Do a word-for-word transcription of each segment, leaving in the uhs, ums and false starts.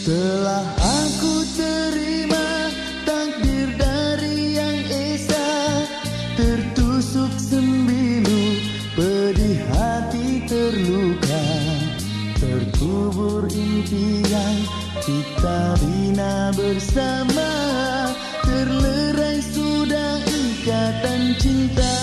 Telah aku terima takdir dari Yang Esa, tertusuk sembilu, pedih hati terluka, terkubur impian kita bina bersama, terlerai sudah ikatan cinta.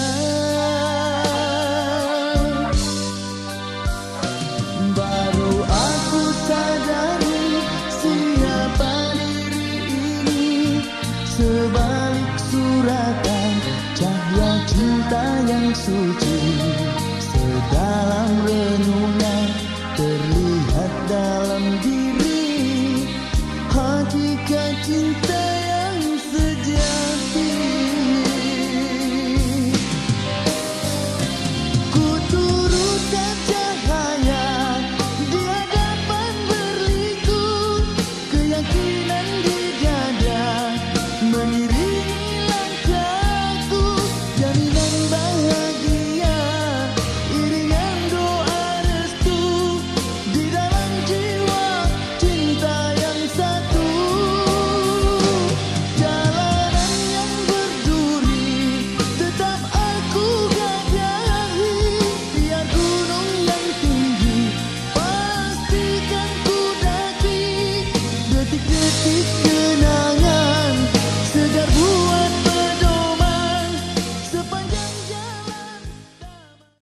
Baru aku sadari siapa diri ini, sebalik suratan cahaya cinta yang suci, sedalam renungan terlihat dalam diri hakikat cinta.